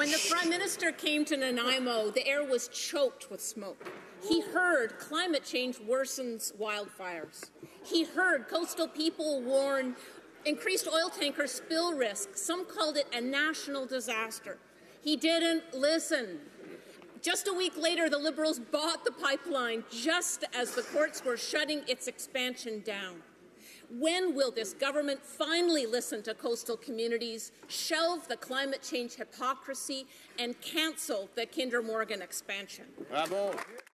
When the Prime Minister came to Nanaimo, the air was choked with smoke. He heard climate change worsens wildfires. He heard coastal people warn increased oil tanker spill risk. Some called it a national disaster. He didn't listen. Just a week later, the Liberals bought the pipeline just as the courts were shutting its expansion down. When will this government finally listen to coastal communities, shelve the climate change hypocrisy, and cancel the Kinder Morgan expansion? Bravo.